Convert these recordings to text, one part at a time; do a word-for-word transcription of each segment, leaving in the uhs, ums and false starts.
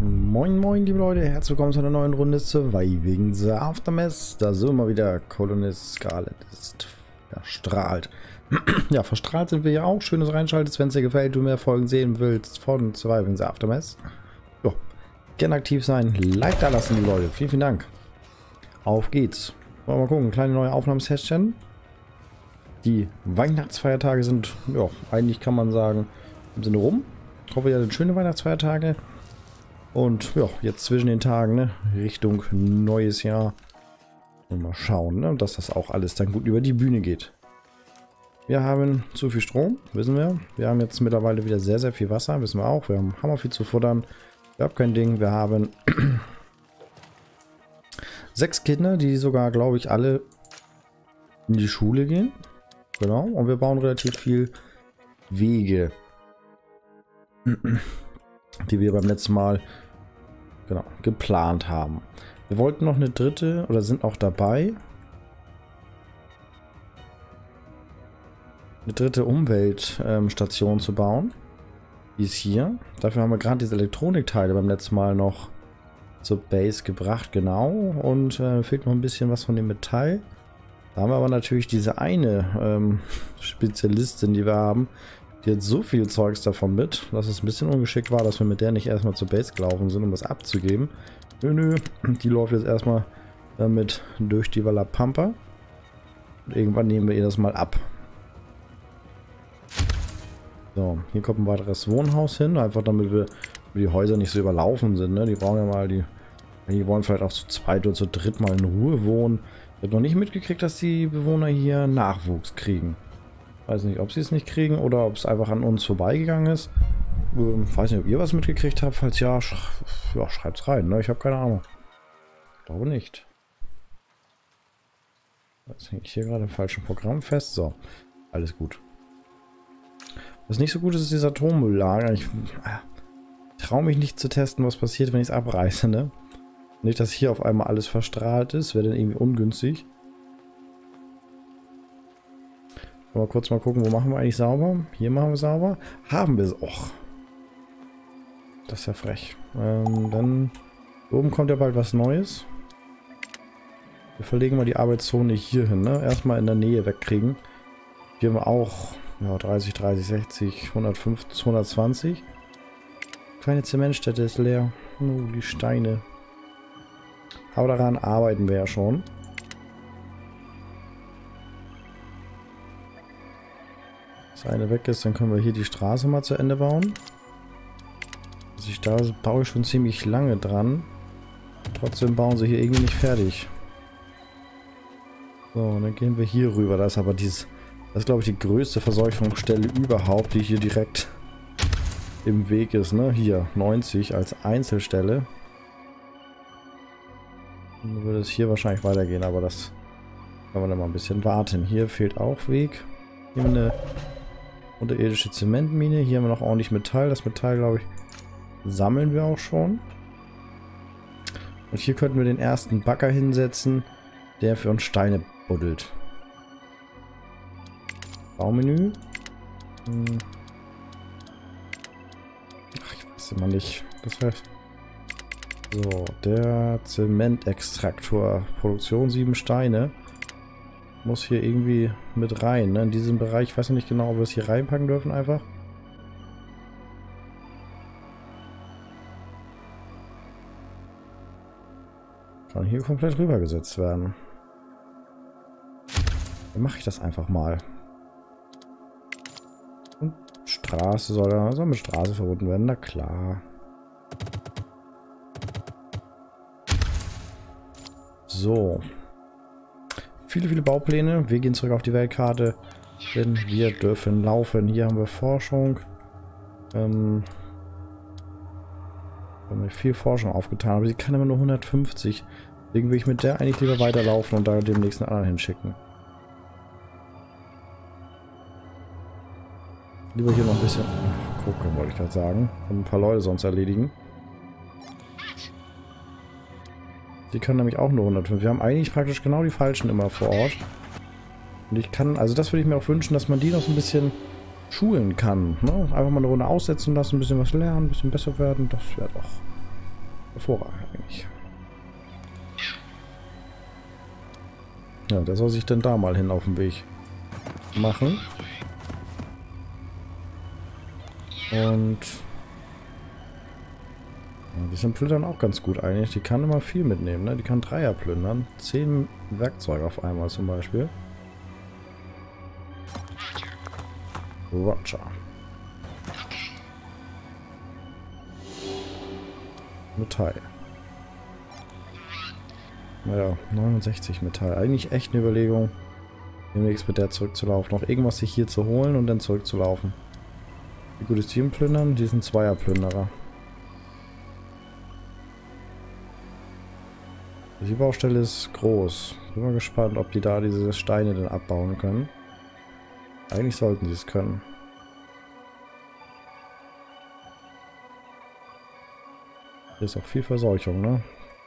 Moin moin liebe Leute, herzlich willkommen zu einer neuen Runde Surviving the Aftermath. Da sind wir wieder, Colonist Scarlet ist verstrahlt. Ja, verstrahlt sind wir ja auch. Schönes reinschaltet, wenn es dir gefällt, du mehr Folgen sehen willst von Surviving the Aftermath. Jo, gerne aktiv sein, Like da lassen die Leute, vielen, vielen Dank. Auf geht's. Wollen wir mal gucken, kleine neue Aufnahmesession. Die Weihnachtsfeiertage sind, ja, eigentlich kann man sagen, im Sinne rum. Ich hoffe, ihr hattet schöne Weihnachtsfeiertage. Und ja, jetzt zwischen den Tagen, ne, Richtung neues Jahr. Und mal schauen, ne, dass das auch alles dann gut über die Bühne geht. Wir haben zu viel Strom, wissen wir. Wir haben jetzt mittlerweile wieder sehr, sehr viel Wasser, wissen wir auch. Wir haben hammer viel zu futtern. Wir haben kein Ding. Wir haben sechs Kinder, die sogar, glaube ich, alle in die Schule gehen. Genau. Und wir bauen relativ viel Wege, die wir beim letzten Mal genau geplant haben. Wir wollten noch eine dritte oder sind auch dabei, eine dritte Umweltstation ähm, zu bauen. Die ist hier. Dafür haben wir gerade diese Elektronikteile beim letzten Mal noch zur Base gebracht, genau. Und äh, fehlt noch ein bisschen was von dem Metall. Da haben wir aber natürlich diese eine ähm, Spezialistin, die wir haben, die hat so viel Zeugs davon mit, dass es ein bisschen ungeschickt war, dass wir mit der nicht erstmal zur Base gelaufen sind, um was abzugeben. Nö, nö, die läuft jetzt erstmal damit durch die Wallapampa. Und irgendwann nehmen wir ihr das mal ab. So, hier kommt ein weiteres Wohnhaus hin, einfach damit wir die Häuser nicht so überlaufen sind. Ne? Die brauchen ja mal, die, die wollen vielleicht auch zu zweit oder zu dritt mal in Ruhe wohnen. Ich habe noch nicht mitgekriegt, dass die Bewohner hier Nachwuchs kriegen. Weiß nicht, ob sie es nicht kriegen oder ob es einfach an uns vorbeigegangen ist. Ähm, weiß nicht, ob ihr was mitgekriegt habt. Falls ja, sch ja schreibt's rein. Ne? Ich habe keine Ahnung. Ich glaube nicht. Jetzt hänge ich hier gerade im falschen Programm fest. So, alles gut. Was nicht so gut ist, ist dieses Atommülllager. Ich äh, traue mich nicht zu testen, was passiert, wenn ich es abreiße. Ne? Nicht, dass hier auf einmal alles verstrahlt ist. Wäre dann irgendwie ungünstig. Mal kurz mal gucken, wo machen wir eigentlich sauber? Hier machen wir sauber. Haben wir es. Och. Das ist ja frech. Ähm, dann oben kommt ja bald was Neues. Wir verlegen mal die Arbeitszone hier hin. Ne? Erstmal in der Nähe wegkriegen. Hier haben wir auch ja, dreißig, dreißig, sechzig, hundertfünfzig, hundertzwanzig. Keine Zementstätte ist leer. Oh, die Steine. Aber daran arbeiten wir ja schon. Eine weg ist, dann können wir hier die Straße mal zu Ende bauen. Also ich, da baue ich schon ziemlich lange dran. Trotzdem bauen sie hier irgendwie nicht fertig. So, und dann gehen wir hier rüber. Da ist aber dieses, das ist glaube ich die größte Verseuchungsstelle überhaupt, die hier direkt im Weg ist. Ne? Hier neunzig als Einzelstelle. Dann würde es hier wahrscheinlich weitergehen, aber das kann man dann mal ein bisschen warten. Hier fehlt auch Weg. Hier haben wir eine unterirdische Zementmine. Hier haben wir noch ordentlich Metall. Das Metall, glaube ich, sammeln wir auch schon. Und hier könnten wir den ersten Bagger hinsetzen, der für uns Steine buddelt. Baumenü. Hm. Ach, ich weiß immer nicht. Das heißt. So, der Zementextraktor. Produktion sieben Steine. Muss hier irgendwie mit rein, ne? In diesem Bereich. Ich weiß noch nicht genau, ob wir es hier reinpacken dürfen einfach. Kann hier komplett rübergesetzt werden. Dann mache ich das einfach mal. Und Straße soll, soll mit Straße verbunden werden, na klar. So. Viele, viele Baupläne. Wir gehen zurück auf die Weltkarte, denn wir dürfen laufen. Hier haben wir Forschung. Ähm, haben wir viel Forschung aufgetan, aber sie kann immer nur hundertfünfzig. Deswegen will ich mit der eigentlich lieber weiterlaufen und da demnächst einen anderen hinschicken. Lieber hier noch ein bisschen gucken, wollte ich gerade sagen. Und ein paar Leute sonst erledigen. Die können nämlich auch nur hundertfünf. Wir haben eigentlich praktisch genau die falschen immer vor Ort. Und ich kann, also das würde ich mir auch wünschen, dass man die noch so ein bisschen schulen kann. Ne? Einfach mal eine Runde aussetzen lassen, ein bisschen was lernen, ein bisschen besser werden. Das wäre doch Hervorragend eigentlich. Ja, der soll sich denn da mal hin auf den Weg machen. Und ja, die sind plündern auch ganz gut eigentlich. Die kann immer viel mitnehmen, ne? Die kann Dreier plündern. Zehn Werkzeuge auf einmal zum Beispiel. Roger. Metall. Naja, neunundsechzig Metall. Eigentlich echt eine Überlegung, demnächst mit der zurückzulaufen. Noch irgendwas sich hier zu holen und dann zurückzulaufen. Wie gut ist die im Plündern? Die sind Zweierplünderer. Die Baustelle ist groß. Bin mal gespannt, ob die da diese Steine denn abbauen können. Eigentlich sollten sie es können. Hier ist auch viel Verseuchung, ne?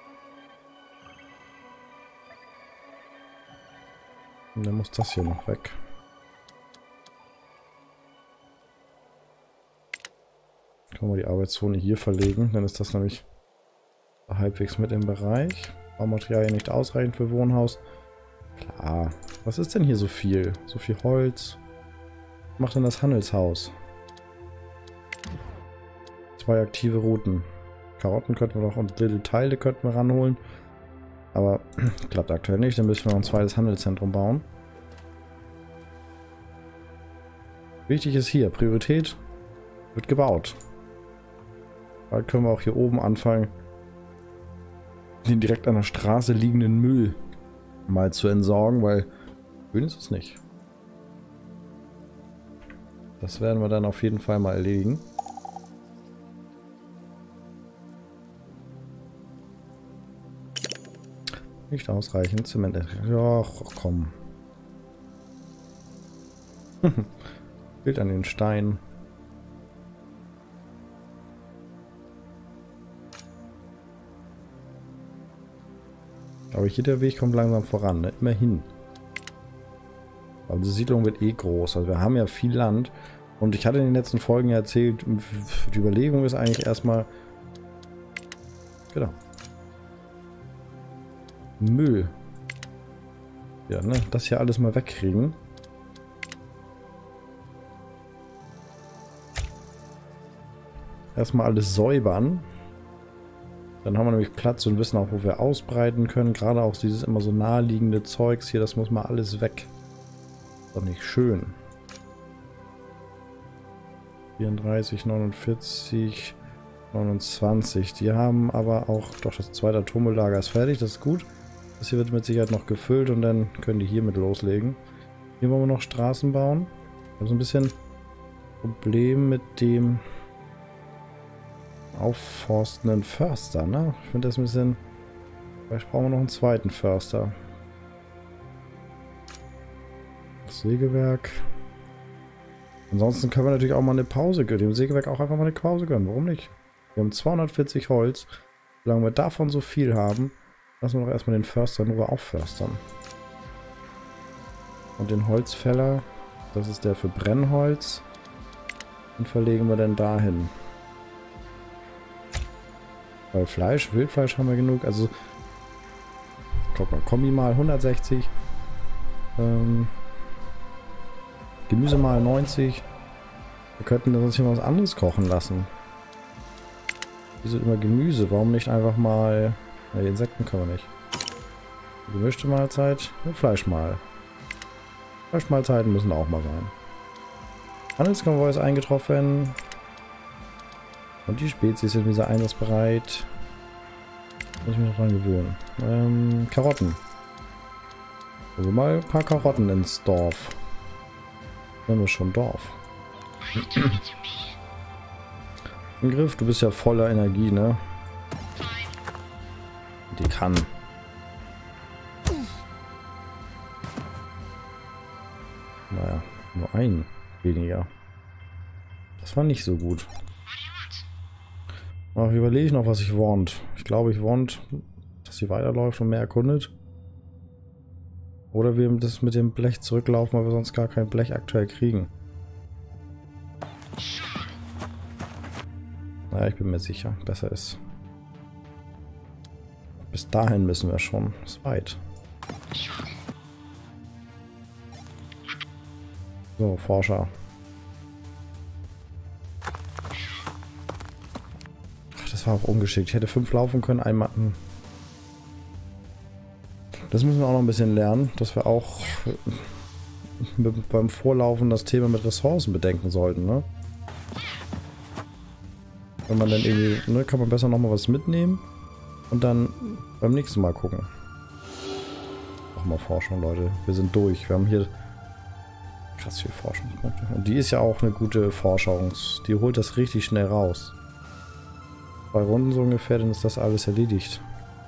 Und dann muss das hier noch weg. Können wir die Arbeitszone hier verlegen, dann ist das nämlich halbwegs mit im Bereich. Baumaterialien nicht ausreichend für Wohnhaus. Klar. Was ist denn hier so viel? So viel Holz. Was macht denn das Handelshaus? Zwei aktive Routen. Karotten könnten wir noch und Little Teile könnten wir ranholen. Aber klappt aktuell nicht. Dann müssen wir noch ein zweites Handelszentrum bauen. Wichtig ist hier, Priorität wird gebaut. Bald können wir auch hier oben anfangen, den direkt an der Straße liegenden Müll mal zu entsorgen, weil schön ist es nicht. Das werden wir dann auf jeden Fall mal erledigen. Nicht ausreichend Zement. Ja, komm. Bild an den Stein. Aber hier der Weg kommt langsam voran, ne? Immerhin. Also die Siedlung wird eh groß. Also wir haben ja viel Land. Und ich hatte in den letzten Folgen ja erzählt, die Überlegung ist eigentlich erstmal... Genau. Müll. Ja, ne? Das hier alles mal wegkriegen. Erstmal alles säubern. Dann haben wir nämlich Platz und wissen auch, wo wir ausbreiten können. Gerade auch dieses immer so naheliegende Zeugs hier, das muss mal alles weg. Ist doch nicht schön. vierunddreißig, neunundvierzig, neunundzwanzig. Die haben aber auch, doch das zweite Atommülllager ist fertig, das ist gut. Das hier wird mit Sicherheit noch gefüllt und dann können die hiermit loslegen. Hier wollen wir noch Straßen bauen. Wir haben so ein bisschen Problem mit dem aufforstenden Förster, ne? Ich finde das ein bisschen... Vielleicht brauchen wir noch einen zweiten Förster. Das Sägewerk. Ansonsten können wir natürlich auch mal eine Pause gönnen. Dem Sägewerk auch einfach mal eine Pause gönnen. Warum nicht? Wir haben zweihundertvierzig Holz. Solange wir davon so viel haben, lassen wir doch erstmal den Förster nur aufförstern. Und den Holzfäller, das ist der für Brennholz. Und verlegen wir dann dahin. Weil Fleisch, Wildfleisch haben wir genug. Also, guck mal, Kombi mal hundertsechzig. Ähm, Gemüse mal neunzig. Wir könnten uns hier mal was anderes kochen lassen. Wieso immer Gemüse? Warum nicht einfach mal... Ne, die Insekten können wir nicht. Gemischte Mahlzeit, Fleisch mal. Fleischmahlzeiten müssen auch mal sein. Handelskonvoi ist eingetroffen. Und die Spezies sind wieder einsatzbereit. Muss ich mich noch dran gewöhnen. Ähm, Karotten. Also mal ein paar Karotten ins Dorf. Nehmen wir schon Dorf. Angriff, du bist ja voller Energie, ne? Die kann. Naja, nur ein weniger. Das war nicht so gut. Ach, überlege ich noch, was ich want. Ich glaube, ich want, dass sie weiterläuft und mehr erkundet. Oder wir das mit dem Blech zurücklaufen, weil wir sonst gar kein Blech aktuell kriegen. Naja, ich bin mir sicher. Besser ist. Bis dahin müssen wir schon. Das ist weit. So, Forscher. Ach, das war auch ungeschickt. Ich hätte fünf laufen können, einmal. Das müssen wir auch noch ein bisschen lernen, dass wir auch beim Vorlaufen das Thema mit Ressourcen bedenken sollten, ne? Wenn man dann irgendwie, ne, kann man besser nochmal was mitnehmen und dann beim nächsten Mal gucken. Nochmal Forschung, Leute. Wir sind durch. Wir haben hier krass viele Forschungspunkte. Und die ist ja auch eine gute Forschungs... Die holt das richtig schnell raus. Zwei Runden so ungefähr, dann ist das alles erledigt.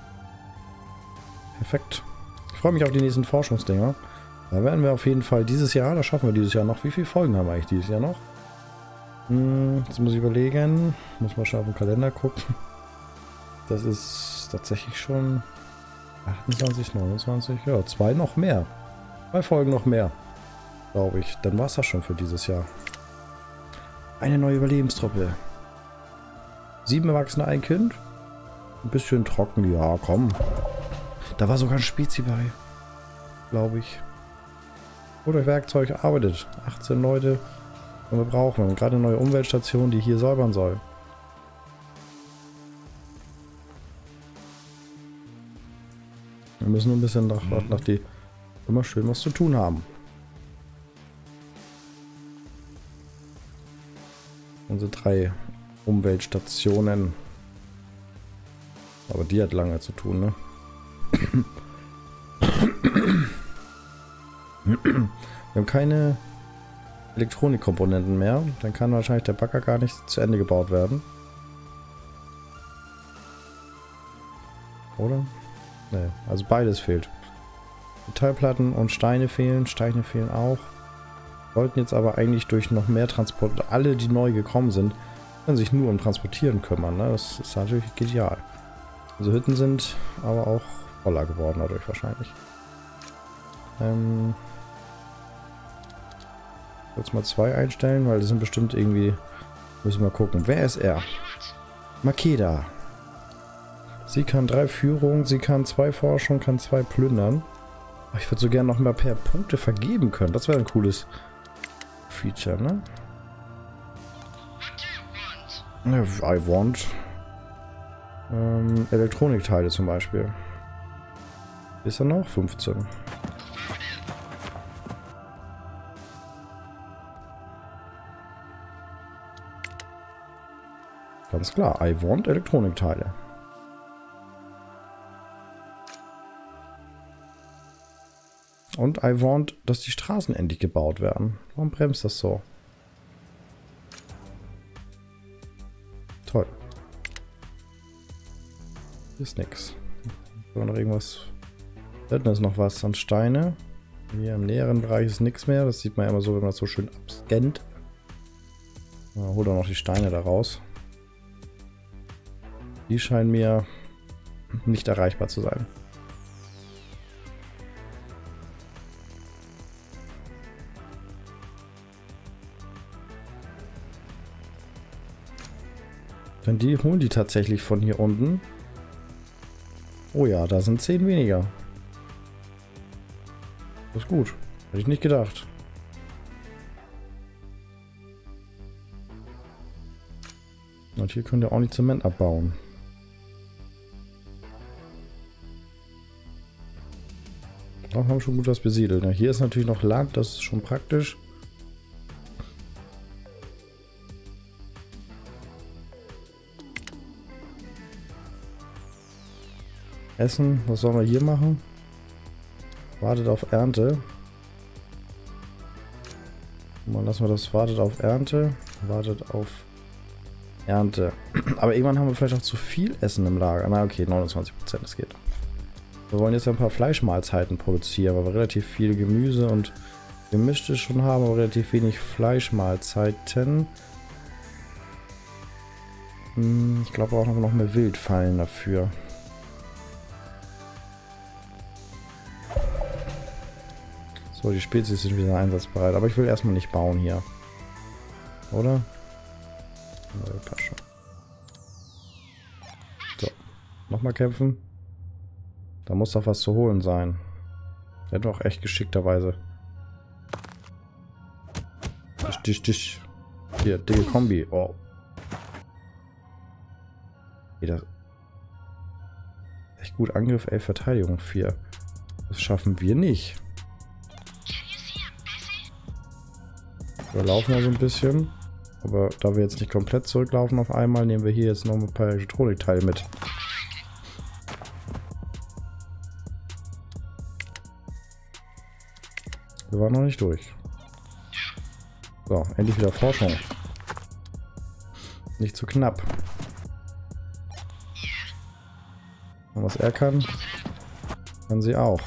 Perfekt. Ich freue mich auf die nächsten Forschungsdinger. Da werden wir auf jeden Fall dieses Jahr, da schaffen wir dieses Jahr noch. Wie viele Folgen haben wir eigentlich dieses Jahr noch? Hm, jetzt muss ich überlegen. Muss mal schnell auf den Kalender gucken. Das ist tatsächlich schon achtundzwanzig, neunundzwanzig, ja, zwei noch mehr. Zwei Folgen noch mehr, glaube ich. Dann war es das schon für dieses Jahr. Eine neue Überlebenstruppe. Sieben Erwachsene, ein Kind. Ein bisschen trocken, ja, komm. Da war sogar ein Spezi bei, glaube ich. Holt euch Werkzeug, arbeitet. achtzehn Leute. Und wir brauchen gerade eine neue Umweltstation, die hier säubern soll. Wir müssen nur ein bisschen nach, nach, nach die immer schön was zu tun haben. Unsere drei Umweltstationen. Aber die hat lange zu tun, ne? Wir haben keine Elektronikkomponenten mehr. Dann kann wahrscheinlich der Bagger gar nicht zu Ende gebaut werden. Oder? Ne, also beides fehlt. Metallplatten und Steine fehlen. Steine fehlen auch. Sollten jetzt aber eigentlich durch noch mehr Transport... Alle, die neu gekommen sind, können sich nur um Transportieren kümmern. Ne? Das ist natürlich genial. Also Hütten sind aber auch voller geworden dadurch wahrscheinlich. Ähm... Kurz mal zwei einstellen, weil das sind bestimmt irgendwie... Müssen wir gucken. Wer ist er? Makeda. Sie kann drei Führung, sie kann zwei Forschung, kann zwei plündern. Ich würde so gerne noch mal per Punkte vergeben können. Das wäre ein cooles Feature, ne? I want. Ähm, Elektronikteile zum Beispiel. Ist er noch? fünfzehn. Ganz klar, I want Elektronikteile. Und I want, dass die Straßen endlich gebaut werden. Warum bremst das so? Toll. Hier ist nix. Können wir noch irgendwas... Da hinten ist noch was an Steine. Hier im näheren Bereich ist nichts mehr. Das sieht man ja immer so, wenn man das so schön abscannt. Ja, hol doch noch die Steine da raus. Die scheinen mir nicht erreichbar zu sein. Denn die holen die tatsächlich von hier unten. Oh ja, da sind zehn weniger. Das ist gut. Hätte ich nicht gedacht. Und hier könnt ihr auch nicht Zement abbauen. Wir haben schon gut was besiedelt. Ja, hier ist natürlich noch Land, das ist schon praktisch. Essen, was sollen wir hier machen? Wartet auf Ernte. Mal lassen wir das, wartet auf Ernte. Wartet auf Ernte. Aber irgendwann haben wir vielleicht auch zu viel Essen im Lager. Na okay, neunundzwanzig Prozent, das geht. Wir wollen jetzt ein paar Fleischmahlzeiten produzieren, weil wir relativ viel Gemüse und Gemischtes schon haben, aber relativ wenig Fleischmahlzeiten. Hm, ich glaube auch noch mehr Wildfallen dafür. So, die Spezies sind wieder einsatzbereit, aber ich will erstmal nicht bauen hier. Oder? Ja, passt schon. So, nochmal kämpfen. Da muss doch was zu holen sein. Der hat doch echt geschickterweise. Tisch, Tisch, Tisch. Hier, dicke Kombi. Oh. Jeder. Echt gut. Angriff elf, Verteidigung vier. Das schaffen wir nicht. Wir laufen ja so ein bisschen. Aber da wir jetzt nicht komplett zurücklaufen auf einmal, nehmen wir hier jetzt noch ein paar Elektronikteile mit. Wir waren noch nicht durch. So, endlich wieder Forschung. Nicht zu knapp. Und was er kann, kann sie auch.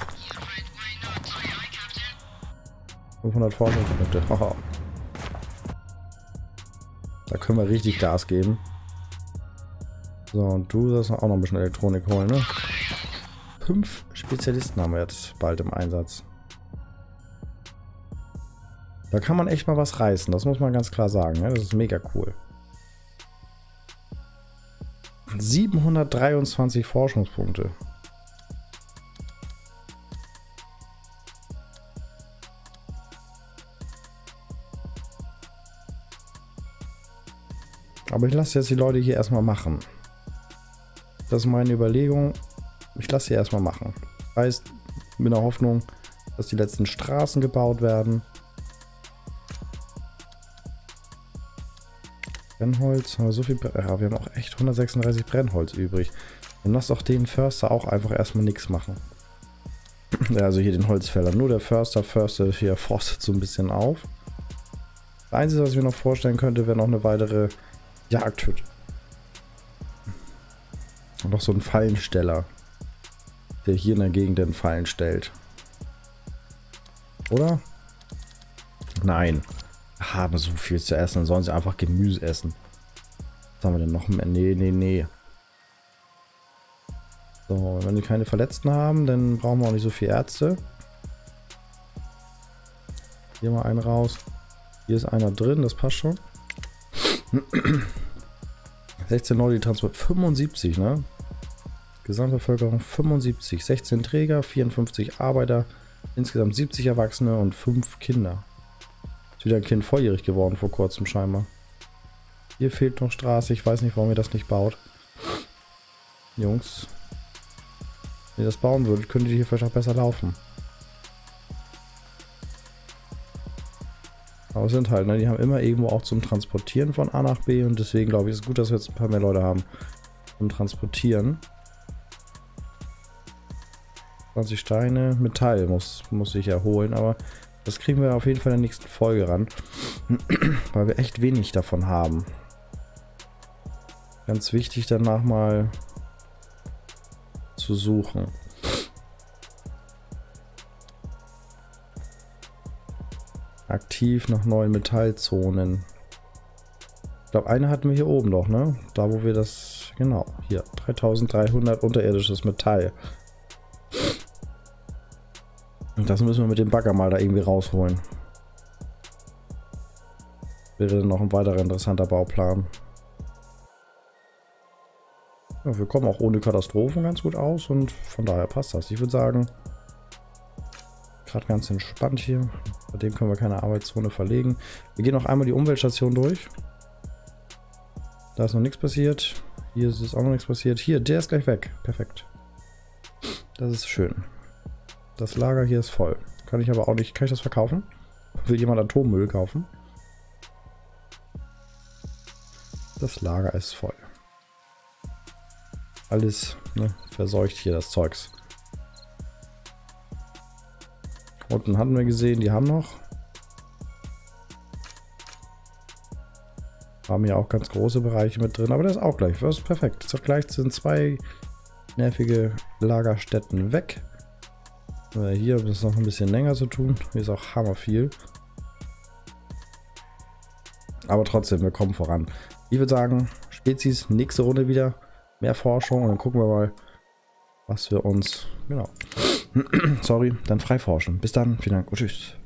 fünfhundert Forschungspunkte. Haha. Da können wir richtig Gas geben. So, und du sollst auch noch ein bisschen Elektronik holen, ne? Fünf Spezialisten haben wir jetzt bald im Einsatz. Da kann man echt mal was reißen, das muss man ganz klar sagen. Ne? Das ist mega cool. siebenhundertdreiundzwanzig Forschungspunkte. Aber ich lasse jetzt die Leute hier erstmal machen. Das ist meine Überlegung. Ich lasse sie erstmal machen. Heißt, mit der Hoffnung, dass die letzten Straßen gebaut werden. Brennholz, haben wir so viel. Ja, wir haben auch echt hundertsechsunddreißig Brennholz übrig. Dann lass doch den Förster auch einfach erstmal nichts machen. Ja, also hier den Holzfäller. Nur der Förster, Förster hier forstet so ein bisschen auf. Das Einzige, was ich mir noch vorstellen könnte, wäre noch eine weitere Jagdhütte. Und noch so ein Fallensteller, der hier in der Gegend den Fallen stellt. Oder? Nein. Haben so viel zu essen, dann sollen sie einfach Gemüse essen. Was haben wir denn noch mehr? Nee, nee, nee. So, wenn wir keine Verletzten haben, dann brauchen wir auch nicht so viele Ärzte. Hier mal einen raus. Hier ist einer drin, das passt schon. sechzehn Leute, die Transport. fünfundsiebzig, ne? Gesamtbevölkerung fünfundsiebzig. sechzehn Träger, vierundfünfzig Arbeiter, insgesamt siebzig Erwachsene und fünf Kinder. Ist wieder ein Kind volljährig geworden vor kurzem scheinbar. Hier fehlt noch Straße. Ich weiß nicht, warum ihr das nicht baut. Jungs. Wenn ihr das bauen würdet, könntet ihr hier vielleicht auch besser laufen. Aber es sind halt, ne, die haben immer irgendwo auch zum Transportieren von A nach B und deswegen glaube ich, ist es gut, dass wir jetzt ein paar mehr Leute haben zum Transportieren. zwanzig Steine, Metall muss, muss ich erholen, aber das kriegen wir auf jeden Fall in der nächsten Folge ran, weil wir echt wenig davon haben. Ganz wichtig danach mal zu suchen. Aktiv nach neuen Metallzonen. Ich glaube, eine hatten wir hier oben doch, ne? Da, wo wir das... Genau, hier. dreitausenddreihundert unterirdisches Metall. Und das müssen wir mit dem Bagger mal da irgendwie rausholen. Wäre dann noch ein weiterer interessanter Bauplan. Ja, wir kommen auch ohne Katastrophen ganz gut aus und von daher passt das. Ich würde sagen... Gerade ganz entspannt hier. Bei dem können wir keine Arbeitszone verlegen. Wir gehen noch einmal die Umweltstation durch. Da ist noch nichts passiert. Hier ist es auch noch nichts passiert. Hier, der ist gleich weg. Perfekt. Das ist schön. Das Lager hier ist voll. Kann ich aber auch nicht. Kann ich das verkaufen? Will jemand Atommüll kaufen? Das Lager ist voll. Alles, ne, verseucht hier das Zeugs. Unten hatten wir gesehen, die haben noch. Haben hier auch ganz große Bereiche mit drin, aber das ist auch gleich. Das ist perfekt. Das ist gleich sind zwei nervige Lagerstätten weg. Hier ist es noch ein bisschen länger zu tun. Hier ist auch hammer viel. Aber trotzdem, wir kommen voran. Ich würde sagen, Spezies, nächste Runde wieder. Mehr Forschung und dann gucken wir mal, was wir uns... Genau. Sorry, dann freiforschen. Bis dann, vielen Dank und tschüss.